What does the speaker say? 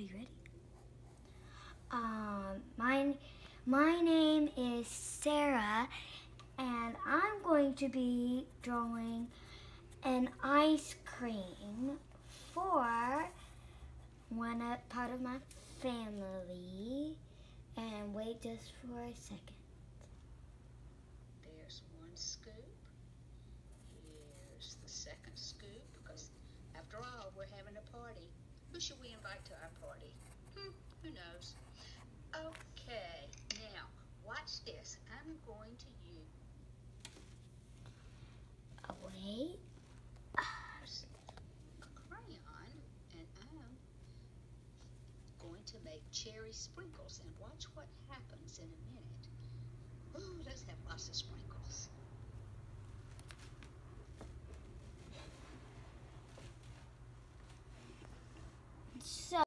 you ready? My name is Sarah, and I'm going to be drawing an ice cream for one part of my family. And wait just for a second. There's one scoop. Here's the second scoop, because after all, we're having a party. Who should we invite to our party? Who knows? Okay, now watch this. I'm going to use Wait. a crayon, and I'm going to make cherry sprinkles, and watch what happens in a minute. Ooh, let's have lots of sprinkles.